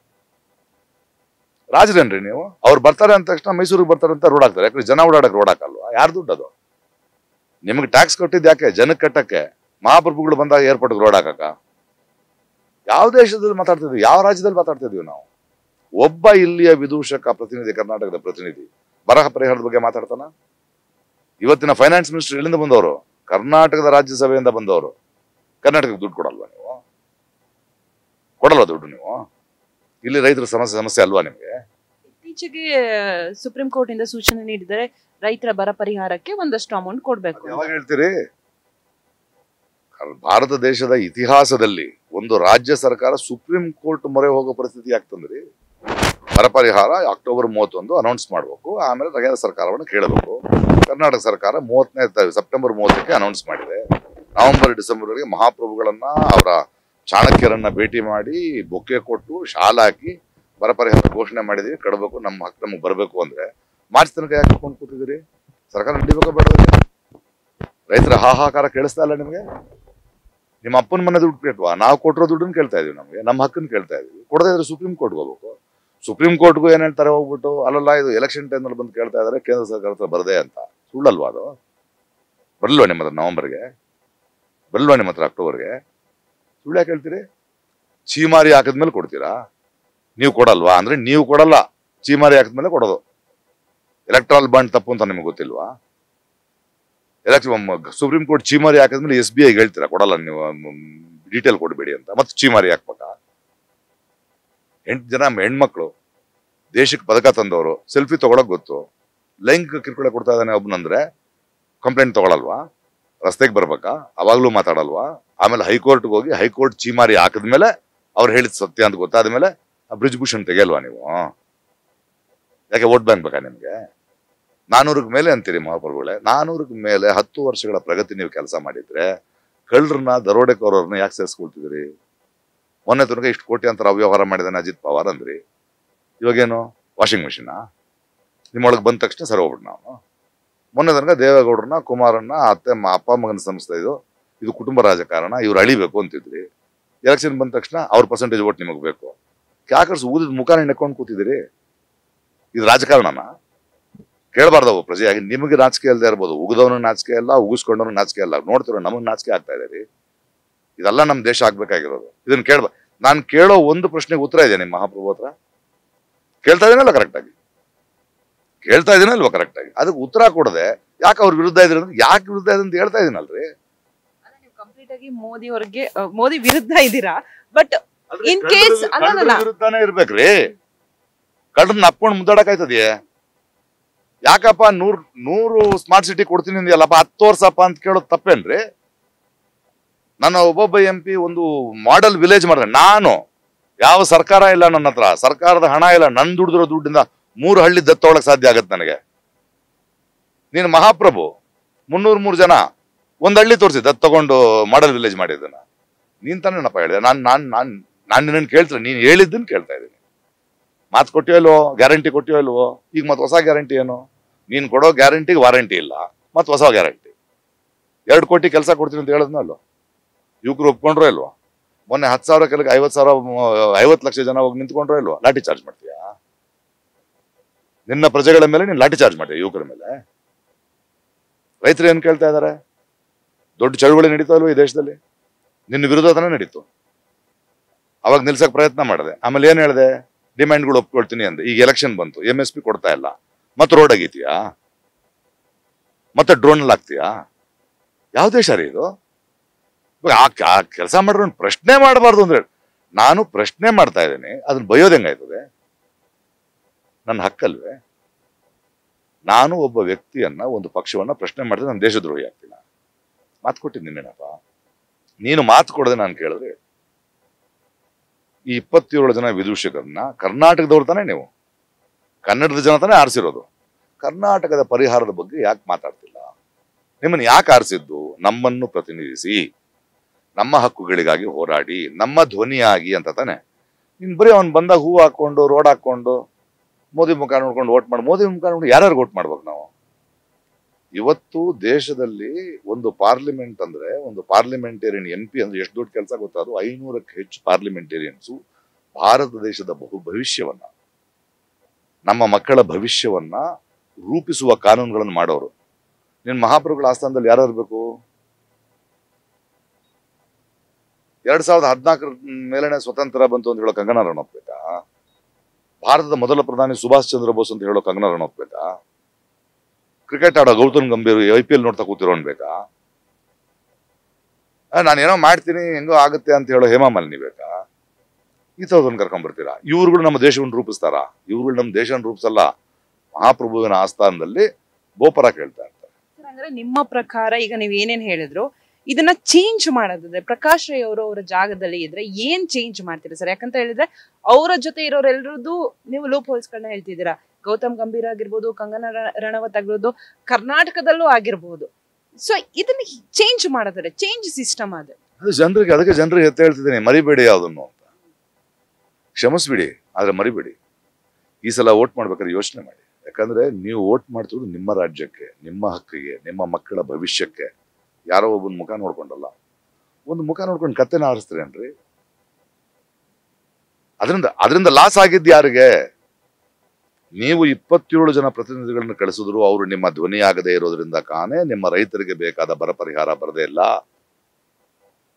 S2: ರಾಜರೇನ್ರಿ ನೀವು? ಅವ್ರು ಬರ್ತಾರೆ ಅಂದ ತಕ್ಷಣ ಮೈಸೂರಿಗೆ ಬರ್ತಾರೆ ಅಂತ ರೋಡ್ ಹಾಕ್ತಾರೆ. ಯಾಕಂದ್ರೆ ಜನ ಓಡಾಡಕ್ಕೆ ರೋಡ್ ಹಾಕಲ್ವಾ? ಯಾರು ದುಡ್ಡು ಅದು? ನಿಮ್ಗೆ ಟ್ಯಾಕ್ಸ್ ಕೊಟ್ಟಿದ್ದು ಯಾಕೆ? ಜನಕ್ಕೆ ಕಟ್ಟಕ್ಕೆ. ಮಹಾಪ್ರಭುಗಳು ಬಂದಾಗ ಏರ್ಪೋರ್ಟ್ ರೋಡ್ ಹಾಕಕ್ಕ? ಯಾವ ದೇಶದಲ್ಲಿ ಮಾತಾಡ್ತಿದ್ವಿ? ಯಾವ ರಾಜ್ಯದಲ್ಲಿ ಮಾತಾಡ್ತಿದ್ವಿ ನಾವು? ಒಬ್ಬ ಇಲ್ಲಿಯ ವಿದೂಷಕ ಪ್ರತಿನಿಧಿ, ಕರ್ನಾಟಕದ ಪ್ರತಿನಿಧಿ, ಬರಹ ಪರಿಹಾರದ ಬಗ್ಗೆ ಮಾತಾಡ್ತಾನ? ಇವತ್ತಿನ ಫೈನಾನ್ಸ್ ಮಿನಿಸ್ಟರ್ ಎಲ್ಲಿಂದ ಬಂದವರು? ಕರ್ನಾಟಕದ ರಾಜ್ಯಸಭೆಯಿಂದ ಬಂದವರು. ಕರ್ನಾಟಕಕ್ಕೆ ದುಡ್ಡು ಕೊಡಲ್ವಾ ನೀವು? ಕೊಡಲ್ವಾ ದುಡ್ಡು ನೀವು? ಇಲ್ಲಿ ರೈತರ ಸಮಸ್ಯೆ ಅಲ್ವಾ ನಿಮ್ಗೆ?
S1: ಇತ್ತೀಚೆಗೆ ಸುಪ್ರೀಂ ಕೋರ್ಟ್ ಇಂದ ಸೂಚನೆ ನೀಡಿದರೆ ರೈತರ ಬರ ಪರಿಹಾರಕ್ಕೆ ಒಂದಷ್ಟು ಅಮೌಂಟ್ ಕೊಡ್ಬೇಕು.
S2: ಯಾವಾಗ ಹೇಳ್ತೀರಿ? ಭಾರತ ದೇಶದ ಇತಿಹಾಸದಲ್ಲಿ ಒಂದು ರಾಜ್ಯ ಸರ್ಕಾರ ಸುಪ್ರೀಂ ಕೋರ್ಟ್ ಮೊರೆ ಹೋಗೋ ಪರಿಸ್ಥಿತಿ ಆಗ್ತಂದ್ರಿ? ಬರ ಪರಿಹಾರ ಅಕ್ಟೋಬರ್ 31 ಅನೌನ್ಸ್ ಮಾಡಬೇಕು, ಆಮೇಲೆ ಕೇಂದ್ರ ಸರ್ಕಾರವನ್ನು ಕೇಳಬೇಕು. ಕರ್ನಾಟಕ ಸರ್ಕಾರ ಸೆಪ್ಟೆಂಬರ್ 30ಕ್ಕೆ ಅನೌನ್ಸ್ ಮಾಡಿದೆ. ನವೆಂಬರ್ ಡಿಸೆಂಬರ್ವರೆಗೆ ಮಹಾಪ್ರಭುಗಳನ್ನ, ಅವರ ಚಾಣಕ್ಯರನ್ನ ಭೇಟಿ ಮಾಡಿ ಬೊಕ್ಕೆ ಕೊಟ್ಟು ಶಾಲ ಹಾಕಿ ಬರ ಪರಿಹಾರ ಘೋಷಣೆ ಮಾಡಿದೀವಿ, ಕಡಬೇಕು, ನಮ್ಮ ಹಕ್ಕು ನಮಗೆ ಬರಬೇಕು ಅಂದ್ರೆ ಮಾರ್ಚ್ ತನಕ ಯಾಕೆ ಕೊಂಡು ಕೂತಿದ್ದೀರಿ? ಸರ್ಕಾರ ನಡಿಬೇಕೋ ಬೇಡ? ರೈತರ ಹಾಹಾಕಾರ ಕೇಳಿಸ್ತಾ ಇಲ್ಲ ನಿಮ್ಗೆ? ನಿಮ್ಮ ಅಪ್ಪನ ಮನೆ ದುಡ್ಡು ಕೇಳ್ವಾ? ನಾವು ಕೊಟ್ಟಿರೋ ದುಡ್ಡನ್ನು ಕೇಳ್ತಾ ಇದೀವಿ, ನಮಗೆ ನಮ್ಮ ಹಕ್ಕನ್ನು ಕೇಳ್ತಾ ಇದೀವಿ. ಕೊಡದೇ ಇದ್ರೆ ಸುಪ್ರೀಂ ಕೋರ್ಟ್ಗೆ ಹೋಗ್ಬೇಕು. ಸುಪ್ರೀಂ ಕೋರ್ಟ್ಗೂ ಏನ್ ಹೇಳ್ತಾರೆ ಹೋಗ್ಬಿಟ್ಟು, ಅಲ್ಲಲ್ಲ ಇದು ಎಲೆಕ್ಷನ್ ಟೈಮ್ನಲ್ಲಿ ಬಂದು ಕೇಳ್ತಾ ಇದಾರೆ ಕೇಂದ್ರ ಸರ್ಕಾರ ಹತ್ರ ಬರದೆ ಅಂತ. ಸುಳ್ಳಲ್ವಾ ಅದು? ಬರಲ್ವಾ ನಿಮ್ಮದು ನವೆಂಬರ್ಗೆ? ಬರಲ್ವಾ ನಿಮ್ಮ ಹತ್ರ ಅಕ್ಟೋಬರ್ಗೆ? ಸುಳ್ಳು ಯಾಕೆ ಹೇಳ್ತೀರಿ? ಚೀಮಾರಿ ಹಾಕಿದ್ಮೇಲೆ ಕೊಡ್ತೀರಾ? ನೀವು ಕೊಡಲ್ವಾ? ಅಂದ್ರೆ ನೀವು ಕೊಡಲ್ಲ, ಚೀಮಾರಿ ಹಾಕಿದ್ಮೇಲೆ ಕೊಡೋದು. ಎಲೆಕ್ಟ್ರಾಲ್ ಬಾಂಡ್ ತಪ್ಪು ಅಂತ ನಿಮ್ಗೆ ಗೊತ್ತಿಲ್ವಾ? ಸುಪ್ರೀಂ ಕೋರ್ಟ್ ಚೀಮಾರಿ ಹಾಕಿದ್ಮೇಲೆ SBI ಹೇಳ್ತೀರಾ ಕೊಡಲ್ಲ, ನೀವು ಡೀಟೇಲ್ ಕೊಡಬೇಡಿ ಅಂತ, ಮತ್ತೆ ಚೀಮಾರಿ ಹಾಕ್ಬೇಕಾ? 8 ಜನ ಹೆಣ್ಮಕ್ಳು ದೇಶಕ್ಕೆ ಪದಕ ತಂದವರು ಸೆಲ್ಫಿ ತಗೊಳಕ್ ಗೊತ್ತು, ಲೈಂಗಿಕ ಕಿರುಕುಳ ಕೊಡ್ತಾ ಇದ್ದಾನೆ ಒಬ್ನಂದ್ರೆ ಕಂಪ್ಲೇಂಟ್ ತಗೊಳಲ್ವಾ? ರಸ್ತೆಗೆ ಬರ್ಬೇಕಾ? ಅವಾಗ್ಲೂ ಮಾತಾಡಲ್ವಾ? ಆಮೇಲೆ ಹೈಕೋರ್ಟ್ಗೆ ಹೋಗಿ ಹೈಕೋರ್ಟ್ ಚೀಮಾರಿ ಹಾಕಿದ್ಮೇಲೆ ಅವ್ರು ಹೇಳಿದ್ ಸತ್ಯ ಅಂತ ಗೊತ್ತಾದ್ಮೇಲೆ ಆ ಬ್ರಿಜ್ಭೂಷಣ್ ತೆಗೆಯಲ್ವಾ ನೀವು? ಯಾಕೆ ವೋಟ್ ಬ್ಯಾಂಕ್ ಬೇಕಾ ನಿಮ್ಗೆ? 400ಕ್ಕೆ ಮೇಲೆ ಅಂತೀರಿ ಮಹಾಪ್ರಭುಗಳೇ. 400ಕ್ಕೆ ಮೇಲೆ 10 ವರ್ಷಗಳ ಪ್ರಗತಿ ನೀವು ಕೆಲಸ ಮಾಡಿದ್ರೆ ಕಳ್ಳರನ್ನ, ದರೋಡೆಕೋರವ್ರನ್ನ ಯಾಕೆ ಸೇರಿಸ್ಕೊಳ್ತಿದ್ರಿ? ಮೊನ್ನೆ ತನಕ ಇಷ್ಟು ಕೋಟಿ ಅಂತ ಅವ್ಯವಹಾರ ಮಾಡಿದಾನೆ ಅಜಿತ್ ಪವಾರ್ ಅಂದ್ರಿ, ಇವಾಗೇನು ವಾಷಿಂಗ್ ಮಿಷಿನಾ? ನಿಮ್ಮೊಳಗೆ ಬಂದ ತಕ್ಷಣ ಸರಿ ಹೋಗ್ಬಿಟ್ಟು ನಾವು ಮೊನ್ನೆ ತನಕ ದೇವೇಗೌಡರನ್ನ, ಕುಮಾರನ್ನ, ಅಪ್ಪ ಮಗನ ಸಂಸ್ಥೆ ಇದು ಕುಟುಂಬ ರಾಜಕಾರಣ, ಇವ್ರು ಅಳಿಬೇಕು ಅಂತಿದ್ರಿ. ಎಲೆಕ್ಷನ್ ಬಂದ ತಕ್ಷಣ ಅವ್ರ ಪರ್ಸೆಂಟೇಜ್ ಓಟ್ ನಿಮಗೆ ಬೇಕು. ಯಾಕರ್ಸ್ ಊದಿದ ಮುಖಾನ ನೆಕ್ಕೊಂಡು ಕೂತಿದ್ದೀರಿ? ಇದು ರಾಜಕಾರಣನ? ಕೇಳಬಾರ್ದವು ಪ್ರಜೆಯಾಗಿ. ನಿಮಗೆ ನಾಚಿಕೆ ಇಲ್ಲದೆ ಇರ್ಬೋದು, ಉಗಿದವನು ನಾಚಿಕೆ ಇಲ್ಲ, ಉಗಿಸ್ಕೊಂಡವನು ನಾಚಿಕೆ ಇಲ್ಲ. ನೋಡ್ತಿರೋ ನಮಗೆ ನಾಚಿಕೆ ಆಗ್ತಾ ಇದೆ. ಇದೆಲ್ಲ ನಮ್ಮ ದೇಶ ಆಗ್ಬೇಕಾಗಿರೋದು. ಇದನ್ನ ನಾನು ಕೇಳೋ ಒಂದು ಪ್ರಶ್ನೆಗೆ ಉತ್ತರ ಇದೆ ನಿಮ್ಮ ಮಹಾಪ್ರಭು ಹತ್ರ? ಕೇಳ್ತಾ ಇದೀನಲ್ಲ ಕರೆಕ್ಟಾಗಿ? ಕೇಳ್ತಾ ಇದೀನಲ್ವಾ ಕರೆಕ್ಟಾಗಿ? ಅದಕ್ಕೆ ಉತ್ತರ ಕೊಡದೆ ಯಾಕೆ ಅವ್ರ ವಿರುದ್ಧ ಇದ್ರಿ ಅಂದ್ರೆ, ಯಾಕೆ ವಿರುದ್ಧ ಇದೆ ಅಂತ ಹೇಳ್ತಾ ಇದೀನಲ್ರಿ.
S1: ಕಂಪ್ಲೀಟ್ ಆಗಿ ಮೋದಿ ವಿರುದ್ಧ ಇದ್ದೀರಾ, ಬಟ್ ಇನ್ ಕೇಸ್
S2: ವಿರುದ್ಧನೇ ಇರ್ಬೇಕ್ರಿ. ಕಳ್ಳರನ್ನ ಅಪ್ಕೊಂಡು ಮುದ್ದಾಡಕಾಯ್ತದೆಯೇ? ಯಾಕಪ್ಪ 100 ಸ್ಮಾರ್ಟ್ ಸಿಟಿ ಕೊಡ್ತೀನಿ ಅಂದ್ಯಲ್ಲಪ್ಪ, 10 ವರ್ಷಪ್ಪ ಅಂತ ಕೇಳೋದು ತಪ್ಪೇನ್ರಿ? ನನ್ನ ಒಬ್ಬೊಬ್ಬ MP ಒಂದು ಮಾಡೆಲ್ ವಿಲೇಜ್ ಮಾಡಿದ್ರೆ, ನಾನು ಯಾವ ಸರ್ಕಾರ ಇಲ್ಲ ನನ್ನ ಹತ್ರ, ಸರ್ಕಾರದ ಹಣ ಇಲ್ಲ, ನನ್ ದುಡಿದಿರೋ ದುಡ್ಡಿಂದ 3 ಹಳ್ಳಿ ದತ್ತೊಳಕ್ ಸಾಧ್ಯ ಆಗತ್ತೆ ನನಗೆ. ನೀನು ಮಹಾಪ್ರಭು 303 ಜನ ಒಂದ್ ಹಳ್ಳಿ ತೋರಿಸಿ ದತ್ ತಗೊಂಡು ಮಾಡೆಲ್ ವಿಲೇಜ್ ಮಾಡಿದ್ದನ್ನ ನೀನ್ ತಾನೇನಪ್ಪ ಹೇಳಿದೆ? ನಾನು ನಿನ್ನ ಕೇಳ್ತೀನಿ, ನೀನ್ ಹೇಳಿದ್ದನ್ನು ಕೇಳ್ತಾ ಇದ್ದೀನಿ. ಮಾತು ಕೊಟ್ಟಿಯೋ ಇಲ್ವೋ? ಗ್ಯಾರಂಟಿ ಕೊಟ್ಟಿಯೋ ಇಲ್ವೋ? ಈಗ ಮತ್ತೆ ಹೊಸ ಗ್ಯಾರಂಟಿ ಏನು? ನೀನ್ ಕೊಡೋ ಗ್ಯಾರಂಟಿಗೆ ವಾರಂಟಿ ಇಲ್ಲ, ಮತ್ತೆ ಹೊಸ ಗ್ಯಾರಂಟಿ. 2 ಕೋಟಿ ಕೆಲಸ ಕೊಡ್ತೀನಿ ಅಂತ ಹೇಳಿದ್ನೋ ಅಲ್ವೋ? ಯುವಕರು ಒಪ್ಕೊಂಡ್ರೋ ಇಲ್ವೋ? ಮೊನ್ನೆ 10,000 ಕೆಲಕ್ಕೆ 50 ಲಕ್ಷ ಜನ ಹೋಗಿ ನಿಂತ್ಕೊಂಡ್ರೋ ಇಲ್ವೋ? ಲಾಠಿ ಚಾರ್ಜ್ ಮಾಡ್ತೀಯಾ? ನಿನ್ನ ಪ್ರಜೆಗಳ ಮೇಲೆ ನೀನ್ ಲಾಠಿ ಚಾರ್ಜ್ ಮಾಡ್ತೀಯ, ಯುವಕರ ಮೇಲೆ. ರೈತರು ಏನ್ ಕೇಳ್ತಾ ಇದಾರೆ? ದೊಡ್ಡ ಚಳುವಳಿ ನಡೀತಾ ಇಲ್ವೋ ಈ ದೇಶದಲ್ಲಿ? ನಿನ್ನ ವಿರುದ್ಧ ತಾನೇ ನಡೀತು. ಅವಾಗ ನಿಲ್ಸಕ್ ಪ್ರಯತ್ನ ಮಾಡಿದೆ, ಆಮೇಲೆ ಏನ್ ಹೇಳಿದೆ? ಡಿಮ್ಯಾಂಡ್ಗಳು ಒಪ್ಕೊಳ್ತೀನಿ ಅಂದೆ. ಈಗ ಎಲೆಕ್ಷನ್ ಬಂತು, MSP ಕೊಡ್ತಾ ಇಲ್ಲ, ಮತ್ತೆ ರೋಡ್ ಆಗೀತೀಯಾ? ಮತ್ತೆ ಡ್ರೋನ್ ಹಾಕ್ತೀಯಾ? ಯಾವ ದೇಶ ರೀ ಇದು? ಆ ಕೆಲಸ ಮಾಡ್ರೆ ಪ್ರಶ್ನೆ ಮಾಡಬಾರ್ದು ಅಂದ್ರೆ, ನಾನು ಪ್ರಶ್ನೆ ಮಾಡ್ತಾ ಇದ್ದೇನೆ, ಅದನ್ನ ಬಯೋದ್ ಹೆಂಗಾಯ್ತದೆ? ನನ್ನ ಹಕ್ಕಲ್ವೇ? ನಾನು ಒಬ್ಬ ವ್ಯಕ್ತಿಯನ್ನ, ಒಂದು ಪಕ್ಷವನ್ನ ಪ್ರಶ್ನೆ ಮಾಡಿದ್ರೆ ನಾನು ದೇಶದ್ರೋಹಿ ಆಗ್ತೀನಿ? ಮಾತು ಕೊಟ್ಟಿದ್ದೀನೇನಪ್ಪ? ನೀನು ಮಾತು ಕೊಡದೆ ನಾನು ಕೇಳಿದ್ರೆ, ಈ 27 ಜನ ವಿದೂಷಕರನ್ನ ಕರ್ನಾಟಕದವ್ರು ತಾನೇ, ನೀವು ಕನ್ನಡದ ಜನ ತಾನೇ ಆರಿಸಿರೋದು. ಕರ್ನಾಟಕದ ಪರಿಹಾರದ ಬಗ್ಗೆ ಯಾಕೆ ಮಾತಾಡ್ತಿಲ್ಲ? ನಿಮ್ಮನ್ನು ಯಾಕೆ ಆರಿಸಿದ್ದು? ನಮ್ಮನ್ನು ಪ್ರತಿನಿಧಿಸಿ, ನಮ್ಮ ಹಕ್ಕುಗಳಿಗಾಗಿ ಹೋರಾಡಿ, ನಮ್ಮ ಧ್ವನಿಯಾಗಿ ಅಂತ ತಾನೆ. ನೀನ್ ಬರೀ ಅವ್ನು ಬಂದಾಗ ಹೂ ಹಾಕೊಂಡು, ರೋಡ್ ಹಾಕೊಂಡು, ಮೋದಿ ಮುಖ ನೋಡ್ಕೊಂಡು ಓಟ್ ಮಾಡಿ. ಮೋದಿ ಮುಖ ನೋಡ್ಕೊಂಡು ಯಾರ್ಯಾರು ಓಟ್ ಮಾಡ್ಬೇಕು ನಾವು? ಇವತ್ತು ದೇಶದಲ್ಲಿ ಒಂದು ಪಾರ್ಲಿಮೆಂಟ್ ಅಂದ್ರೆ, ಒಂದು ಪಾರ್ಲಿಮೆಂಟೇರಿಯನ್ MP ಅಂದ್ರೆ ಎಷ್ಟು ದೊಡ್ಡ ಕೆಲಸ ಗೊತ್ತಾ? ಅದು 500ಕ್ಕೆ ಹೆಚ್ಚು ಪಾರ್ಲಿಮೆಂಟೇರಿಯನ್ಸು ಭಾರತ ದೇಶದ ಭವಿಷ್ಯವನ್ನ, ನಮ್ಮ ಮಕ್ಕಳ ಭವಿಷ್ಯವನ್ನ ರೂಪಿಸುವ ಕಾನೂನುಗಳನ್ನು ಮಾಡೋರು. ನಿನ್ ಮಹಾಪ್ರಭುಗಳ ಆಸ್ಥಾನದಲ್ಲಿ ಯಾರು ಇರ್ಬೇಕು? 2014 ಮೇಲೆನೆ ಸ್ವತಂತ್ರ ಬಂತು ಅಂತ ಹೇಳೋ ಕಂಗನಾ ರನೌತ್ ಬೇಕಾ? ಭಾರತದ ಮೊದಲ ಪ್ರಧಾನಿ ಸುಭಾಷ್ ಚಂದ್ರ ಬೋಸ್ ಅಂತ ಹೇಳೋ ಕಂಗನಾ ರನೌತ್ ಬೇಕಾ? ಕ್ರಿಕೆಟ್ ಆಡೋ ಗೌತಮ್ ಗಂಭೀರ್ IPL ನೋಡ್ತಾ ಕೂತಿರೋನ್ ಬೇಕಾ? ನಾನೇನೋ ಮಾಡ್ತೀನಿ ಹೆಂಗೋ ಆಗುತ್ತೆ ಅಂತ ಹೇಳೋ ಹೇಮಾ ಮಾಲಿನಿ ಬೇಕಾ? ಈ ಥರದನ್ನ ಕರ್ಕೊಂಡ್ ಬರ್ತೀರಾ? ಇವ್ರುಗಳು ನಮ್ಮ ದೇಶವನ್ನು ರೂಪಿಸ್ತಾರ? ಇವ್ರುಗಳು ನಮ್ಮ ದೇಶವನ್ನು ರೂಪಿಸಲ್ಲ. ಮಹಾಪ್ರಭುವಿನ ಆಸ್ಥಾನದಲ್ಲಿ ಗೋಪುರ ಕೇಳ್ತಾ ಇರ್ತಾರೆ.
S1: ಅಂದ್ರೆ ನಿಮ್ಮ ಪ್ರಕಾರ ಈಗ ನೀವ್ ಏನೇನ್ ಹೇಳಿದ್ರು, ಇದನ್ನ ಚೇಂಜ್ ಮಾಡೋದಿದ್ರೆ ಪ್ರಕಾಶ್ ರೈ ಅವರು ಅವರ ಜಾಗದಲ್ಲಿ ಇದ್ರೆ ಏನ್ ಚೇಂಜ್ ಮಾಡ್ತೀರಾ ಸರ್? ಯಾಕಂತ ಹೇಳಿದ್ರೆ ಅವರ ಜೊತೆ ಇರೋರೆಲ್ಲರದ್ದು ನೀವು ಲೂಪ್ ಹೋಲ್ಸ್ಗಳನ್ನ ಹೇಳ್ತಿದ್ದೀರಾ. ಗೌತಮ್ ಗಂಭೀರ್ ಆಗಿರ್ಬೋದು, ಕಂಗನಾ ರಣವತ್ ಆಗಿರ್ಬೋದು, ಕರ್ನಾಟಕದಲ್ಲೂ ಆಗಿರ್ಬೋದು. ಸೊ ಇದನ್ನ ಚೇಂಜ್ ಮಾಡೋದ್ರೆ ಚೇಂಜ್ ಸಿಸ್ಟಮ್ ಅದು
S2: ಅದಕ್ಕೆ ಜನರಿಗೆ ಎತ್ತ ಹೇಳ್ತಿದ್ದೀನಿ, ಮರಿಬೇಡಿ ಯಾವ್ದನ್ನು ಅಂತ. ಕ್ಷಮಿಸ್ಬಿಡಿ, ಆದ್ರೆ ಮರಿಬೇಡಿ. ಈ ಸಲ ವೋಟ್ ಮಾಡ್ಬೇಕಾದ್ರೆ ಯೋಚನೆ ಮಾಡಿ. ಯಾಕಂದ್ರೆ ನೀವು ವೋಟ್ ಮಾಡ್ತಿರೋದು ನಿಮ್ಮ ರಾಜ್ಯಕ್ಕೆ, ನಿಮ್ಮ ಹಕ್ಕಿಗೆ, ನಿಮ್ಮ ಮಕ್ಕಳ ಭವಿಷ್ಯಕ್ಕೆ. ಯಾರೋ ಒಬ್ಬನ ಮುಖ ನೋಡ್ಕೊಂಡಲ್ಲ, ಒಂದು ಮುಖ ನೋಡ್ಕೊಂಡು ಕತ್ತೆನ ಆರಿಸ್ತೀರೇನ್ರಿ? ಅದರಿಂದ ಲಾಸ್ ಆಗಿದ್ದು ಯಾರಿಗೆ? ನೀವು 27 ಜನ ಪ್ರತಿನಿಧಿಗಳನ್ನು ಕಳಿಸಿದ್ರು, ಅವರು ನಿಮ್ಮ ಧ್ವನಿ ಆಗದೆ ಇರೋದ್ರಿಂದ ಕಾನೇ ನಿಮ್ಮ ರೈತರಿಗೆ ಬೇಕಾದ ಬರ ಪರಿಹಾರ ಬರದೇ ಇಲ್ಲ.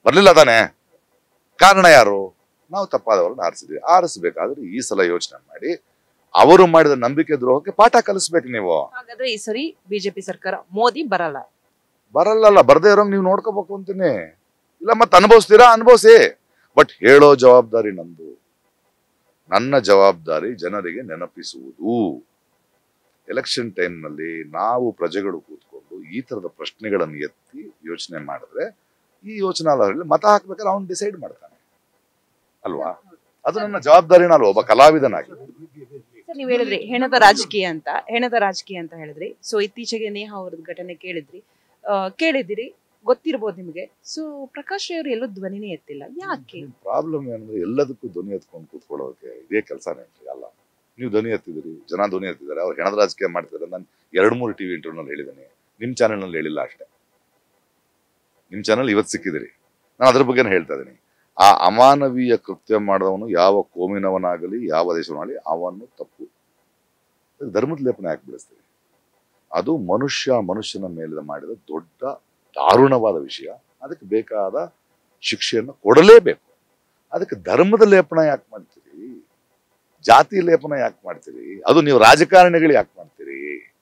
S2: ಬರ್ಲಿಲ್ಲ ತಾನೆ. ಕಾರಣ ಯಾರು? ನಾವು ತಪ್ಪಾದವರನ್ನು ಆರಿಸಿದ್ವಿ. ಆರಿಸಬೇಕಾದ್ರೆ ಈ ಸಲ ಯೋಚನೆ ಮಾಡಿ ಅವರು ಮಾಡಿದ ನಂಬಿಕೆ ದ್ರೋಹಕ್ಕೆ ಪಾಠ ಕಲಿಸ್ಬೇಕು ನೀವು.
S1: ಹಾಗಾದ್ರೆ ಈ ಸರಿ ಬಿಜೆಪಿ ಸರ್ಕಾರ ಮೋದಿ ಬರಲ್ಲ.
S2: ಬರಲ್ಲ, ಬರ್ದೇ ಇರೋಂಗ್ ನೀವು ನೋಡ್ಕೋಬೇಕು ಅಂತೀನಿ. ಇಲ್ಲ ಮತ್ತೆ ಅನುಭವಿಸ್ತೀರಾ, ಅನುಭವಿಸಿ. ಬಟ್ ಹೇಳೋ ಜವಾಬ್ದಾರಿ ನಂದು. ನನ್ನ ಜವಾಬ್ದಾರಿ ಜನರಿಗೆ ನೆನಪಿಸುವುದು. ಎಲೆಕ್ಷನ್ ಟೈಮ್ ನಲ್ಲಿ ನಾವು ಪ್ರಜೆಗಳು ಕೂತ್ಕೊಂಡು ಈ ತರದ ಪ್ರಶ್ನೆಗಳನ್ನು ಎತ್ತಿ ಯೋಚನೆ ಮಾಡಿದ್ರೆ ಈ ಯೋಚನಾಲಯದಲ್ಲಿ ಮತ ಹಾಕ್ಬೇಕಾದ್ರೆ ಅವನು ಡಿಸೈಡ್ ಮಾಡ್ತಾನೆ ಅಲ್ವಾ? ಅದು ನನ್ನ ಜವಾಬ್ದಾರಿನ ಅಲ್ವಾ ಒಬ್ಬ ಕಲಾವಿದನಾಗಿ.
S1: ಸರ್, ನೀವ್ ಹೇಳಿದ್ರಿ ಹೆಣದ ರಾಜಕೀಯ ಅಂತ ಹೇಳಿದ್ರಿ. ಸೊ ಇತ್ತೀಚೆಗೆ ನೇಹಾ ಅವ್ರದ್ದು ಘಟನೆ ಕೇಳಿದಿರಿ, ಗೊತ್ತಿರ್ಬೋದು ನಿಮ್ಗೆ. ಸೊ ಪ್ರಕಾಶ್ ರೈ ಅವರು ಎಲ್ಲೂ ಧ್ವನಿನೇ ಎತ್ತಿಲ್ಲ, ಯಾಕೆ?
S2: ಪ್ರಾಬ್ಲಮ್ ಏನಂದ್ರೆ ಎಲ್ಲದಕ್ಕೂ ಧ್ವನಿ ಎತ್ಕೊಂಡು ಕೂತ್ಕೊಳ್ಳೋಕೆ ಇದೇ ಕೆಲಸನೇ ಅಲ್ಲ. ನೀವು ಧ್ವನಿ ಎತ್ತಿದಿರಿ, ಜನ ಧ್ವನಿ ಎತ್ತಿದ್ದಾರೆ, ಅವ್ರು ಹೆಣದ ರಾಜಕೀಯ ಮಾಡ್ತಿದ್ದಾರೆ. ನಾನು 2-3 ಟಿವಿ ಇಂಟರ್ವ್ಯೂನಲ್ಲಿ ಹೇಳಿದ್ದೀನಿ, ನಿಮ್ ಚಾನೆಲ್ ನಲ್ಲಿ ಹೇಳಿಲ್ಲ ಅಷ್ಟೇ. ನಿಮ್ ಚಾನೆಲ್ ಇವತ್ತು ಸಿಕ್ಕಿದಿರಿ, ನಾನು ಅದ್ರ ಬಗ್ಗೆ ಹೇಳ್ತಾ ಇದ್ದೀನಿ. ಆ ಅಮಾನವೀಯ ಕೃತ್ಯ ಮಾಡಿದವನು ಯಾವ ಕೋಮಿನವನಾಗಲಿ ಯಾವ ದೇಶವನಾಗಲಿ ಅವನು ತಪ್ಪು. ಧರ್ಮದ ಲೇಪನ ಯಾಕೆ ಬೆಳೆಸ್ತೀವಿ? ಅದು ಮನುಷ್ಯನ ಮೇಲೆ ಮಾಡಿದ ದೊಡ್ಡ ದಾರುಣವಾದ ವಿಷಯ. ಅದಕ್ಕೆ ಬೇಕಾದ ಶಿಕ್ಷೆಯನ್ನು ಕೊಡಲೇಬೇಕು. ಅದಕ್ಕೆ ಧರ್ಮದ ಲೇಪನ ಯಾಕೆ ಮಾಡ್ತೀರಿ? ಜಾತಿ ಲೇಪನ ಯಾಕೆ ಮಾಡ್ತೀರಿ? ಅದು ನೀವು ರಾಜಕಾರಣಿಗಳು ಯಾಕೆ ಮಾಡ್ತೀರಿ?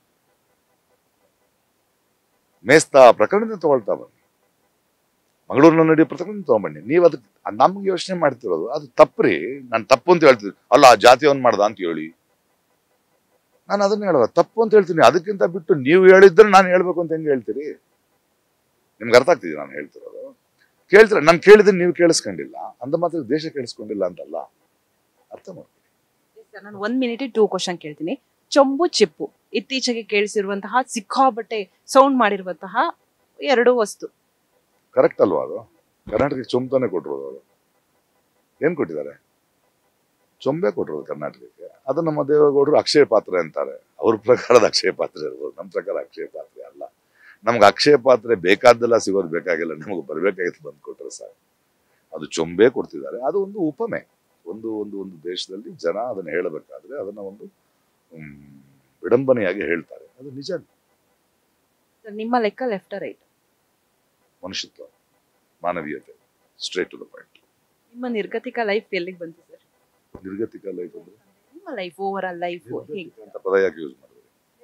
S2: ಮೇಸ್ತಾ ಪ್ರಕರಣ ತಗೊಳ್ತಾ ಬನ್ನಿ, ಮಂಗಳೂರಿನ ನಡೆಯೋ ಪ್ರಕರಣ ತಗೊಂಬನ್ನಿ. ನೀವು ಅದಕ್ಕೆ ನಮ್ಗೆ ಯೋಚನೆ ಮಾಡ್ತಿರೋದು ಅದು ತಪ್ಪ್ರಿ. ನಾನು ತಪ್ಪು ಅಂತ ಹೇಳ್ತೀನಿ, ಅಲ್ಲ ಜಾತಿಯವನ್ ಮಾಡ್ದ ಅಂತ ಹೇಳಿ ನಾನು ಅದನ್ನ ಹೇಳಲ್ಲ, ತಪ್ಪು ಅಂತ ಹೇಳ್ತೀನಿ. ಅದಕ್ಕಿಂತ ಬಿಟ್ಟು ನೀವು ಹೇಳಿದ್ರೆ ನಾನು ಹೇಳ್ಬೇಕು ಅಂತ ಹೆಂಗೆ ಹೇಳ್ತೀರಿ? ನಿಮ್ಗೆ ಅರ್ಥ ಆಗ್ತಿದೆ ನಾನು ಹೇಳ್ತಿರೋದು? ಕೇಳ್ತೀರ, ನಾನು ಕೇಳಿದ್ರೆ ನೀವು ಕೇಳಿಸ್ಕೊಂಡಿಲ್ಲ ಅಂದ ಮಾತ್ರ ದೇಶ ಕೇಳಿಸ್ಕೊಂಡಿಲ್ಲ ಅಂತಲ್ಲ, ಅರ್ಥ ಮಾಡ್ಕೊಳ್ಳಿ.
S1: ನಾನು 1 ಮಿನಿಟ್ 2 ಕ್ವಶನ್ ಕೇಳ್ತೀನಿ. ಚೊಂಬು ಚಿಪ್ಪು ಇತ್ತೀಚೆಗೆ ಕೇಳಿಸಿರುವಂತಹ ಸಿಕ್ಕಾಬಟ್ಟೆ ಸೌಂಡ್ ಮಾಡಿರುವಂತಹ 2 ವಸ್ತು
S2: ಕರೆಕ್ಟ್ ಅಲ್ವಾ? ಅದು ಕರ್ನಾಟಕಕ್ಕೆ ಚೊಂಬತಾನೆ ಕೊಟ್ಟಿರೋದು. ಅವರು ಏನ್ ಕೊಟ್ಟಿದ್ದಾರೆ? ಚೊಂಬೆ ಕೊಟ್ಟಿರೋದು ಕರ್ನಾಟಕಕ್ಕೆ. ಅದು ನಮ್ಮ ದೇವೇಗೌಡರು ಅಕ್ಷಯ ಪಾತ್ರೆ ಅಂತಾರೆ. ಅವ್ರ ಪ್ರಕಾರದ ಅಕ್ಷಯ ಪಾತ್ರೆ ಇರ್ಬೋದು, ನಮ್ಮ ಪ್ರಕಾರ ಅಕ್ಷಯ ಪಾತ್ರೆ ಅಲ್ಲ. ನಮ್ಗೆ ಅಕ್ಷಯ ಪಾತ್ರೆ ಬೇಕಾದ್ದೆಲ್ಲ ಸಿಗೋದು ಬೇಕಾಗಿಲ್ಲ, ನಮಗೆ ಬರ್ಬೇಕಾಗಿತ್ತು ಬಂದು ಕೊಟ್ಟರೆ ಸಾಕು. ಅದು ಚೊಂಬೆ ಕೊಡ್ತಿದ್ದಾರೆ. ಅದು ಒಂದು ಉಪಮೆ. ಒಂದು ಒಂದು ಒಂದು ದೇಶದಲ್ಲಿ ಜನ ಅದನ್ನ ಹೇಳಬೇಕಾದ್ರೆ ಅದನ್ನ ಒಂದು ವಿಡಂಬನೆಯಾಗಿ ಹೇಳ್ತಾರೆ. ಅದು ನಿಜ.
S1: ನಿಮ್ಮ ಲೆಕ್ಕ ಲೆಫ್ಟ್ ರೈಟ್?
S2: ಮನುಷ್ಯತ್ವ, ಮಾನವೀಯತೆ, ಸ್ಟ್ರೇಟ್ ಟು ದ ಪಾಯಿಂಟ್.
S1: ನಿಮ್ಮ ನಿರ್ಗತಿಕ ಲೈಫ್ ಎಲ್ಲಿಗೆ ಬಂತು ಸರ್?
S2: ನಿರ್ಗತಿಕ ಲೈಫ್ ಅಂದ್ರೆ
S1: ನಿಮ್ಮ ಲೈಫ್, ಓವರ್ ಆಲ್ ಲೈಫ್
S2: ಅಂತ ಪದ ಯಾಕೆ ಯೂಸ್ ಮಾಡಿದ್ರಿ?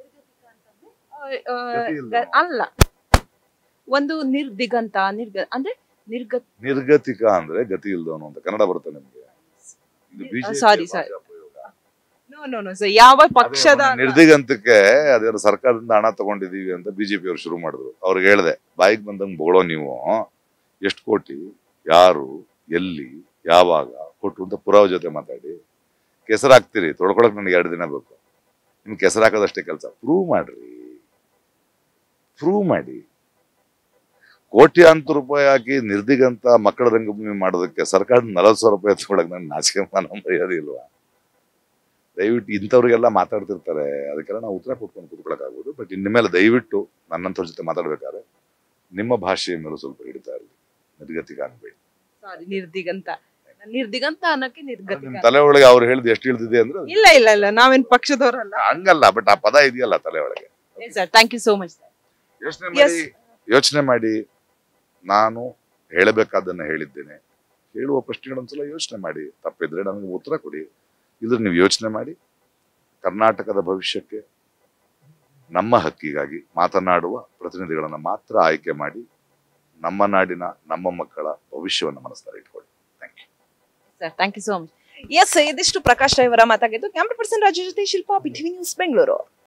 S1: ಅಲ್ಲ, ಒಂದು ನಿರ್ದಿಗಂತ ಅಂದ್ರೆ
S2: ನಿರ್ಗತಿಕ ಅಂದ್ರೆ ಗತಿ ಇಲ್ದವನು ಅಂತ ಕನ್ನಡ ಬರುತ್ತೆ ನಿಮ್ಗೆ?
S1: ಸಾರಿ ನೋ ಸರ್, ಯಾವ ಪಕ್ಷದ
S2: ನಿರ್ದಿಗಂತಕ್ಕೆ ಅದೇನು ಸರ್ಕಾರದಿಂದ ಹಣ ತಗೊಂಡಿದೀವಿ ಅಂತ ಬಿಜೆಪಿ ಅವರು ಶುರು ಮಾಡಿದ್ರು. ಅವ್ರಿಗೆ ಹೇಳಿದೆ, ಬಾಯಿಗೆ ಬಂದಂಗೆ ಬೊಗಳೋ ನೀವು, ಎಷ್ಟು ಕೋಟಿ, ಯಾರು, ಎಲ್ಲಿ, ಯಾವಾಗ ಕೊಟ್ರು ಅಂತ ಪುರಾವೆ ಜೊತೆ ಮಾತಾಡಿ ಕೆಸರು ಹಾಕ್ತೀರಿ. ತೊಳ್ಕೊಳಕ್ ನನಗೆ 2 ದಿನ ಬೇಕು. ನಿಮ್ಗೆ ಕೆಸರು ಹಾಕೋದಷ್ಟೇ ಕೆಲಸ. ಪ್ರೂವ್ ಮಾಡಿ. ಕೋಟ್ಯಾಂತರ ರೂಪಾಯಿ ಹಾಕಿ ನಿರ್ದಿಗಂತ ಮಕ್ಕಳ ರಂಗಭೂಮಿ ಮಾಡೋದಕ್ಕೆ ಸರ್ಕಾರ 40,000 ರೂಪಾಯಿ ತಗೊಳಕ್ ನಾನು ನಾಚಿಕೆ ಮರ್ಯಾದಿಲ್ವಾ? ದಯವಿಟ್ಟು ಇಂಥವ್ರಿಗೆಲ್ಲ ಮಾತಾಡ್ತಿರ್ತಾರೆ, ಅದಕ್ಕೆಲ್ಲ ನಾವು ಉತ್ತರ ಕೊಟ್ಕೊಂಡು ಕೂತ್ಕೊಳಕ್ಕಾಗ್ಬೋದು. ಬಟ್ ಇನ್ಮೇಲೆ ದಯವಿಟ್ಟು ನನ್ನಂಥವ್ರ ಜೊತೆ ಮಾತಾಡ್ಬೇಕಾದ್ರೆ ನಿಮ್ಮ ಭಾಷೆಯ ಮೇಲೆ ಸ್ವಲ್ಪ ಹಿಡಿತಾ ಇರಲಿ. ನಿರ್ಗತಿಕ ಅನ್ಬೇಡಿ.
S1: ಸಾರಿ, ನಿರ್ದಿಗಂತ ಅನ್ನಕ್ಕೆ ನಿರ್ಗತಿಕ.
S2: ತಲೆ ಒಳಗೆ ಅವ್ರು ಹೇಳಿದ್ ಎಷ್ಟು ಇಳ್ದಿದೆ ಅಂದ್ರೆ
S1: ಇಲ್ಲ ನಾವೇನ್ ಪಕ್ಷದವರಲ್ಲ,
S2: ಹಂಗಲ್ಲ. ಬಟ್ ಆ ಪದ ಇದೆಯಲ್ಲ ತಲೆ ಒಳಗೆ.
S1: Thank you so much.
S2: ಯೋಚನೆ ಮಾಡಿ. ನಾನು ಹೇಳಬೇಕಾದನ್ನ ಹೇಳಿದ್ದೇನೆ. ಹೇಳುವ ಪ್ರಶ್ನೆಗಳೊಂದ್ಸಲ ಯೋಚನೆ ಮಾಡಿ. ತಪ್ಪಿದ್ರೆ ನನಗೆ ಉತ್ತರ ಕೊಡಿ. ಇದ್ರ ನೀವು ಯೋಚನೆ ಮಾಡಿ. ಕರ್ನಾಟಕದ ಭವಿಷ್ಯಕ್ಕೆ ನಮ್ಮ ಹಕ್ಕಿಗಾಗಿ ಮಾತನಾಡುವ ಪ್ರತಿನಿಧಿಗಳನ್ನ ಮಾತ್ರ ಆಯ್ಕೆ ಮಾಡಿ ನಮ್ಮ ನಾಡಿನ ನಮ್ಮ ಮಕ್ಕಳ ಭವಿಷ್ಯವನ್ನು ಮನಸ್ಸಲ್ಲಿ ಇಟ್ಕೊಳ್ಳಿ.
S1: Thank you so much. Yes, ಇದಿಷ್ಟು ಪ್ರಕಾಶ್ ರೈ ಅವರ ಮಾತಾಗಿದ್ದು. ಕ್ಯಾಮ್ರಾ ಪರ್ಸನ್ ರಾಜು ಜೊತೆ ಶಿಲ್ಪಾ, PTV ನ್ಯೂಸ್ ಬೆಂಗಳೂರು.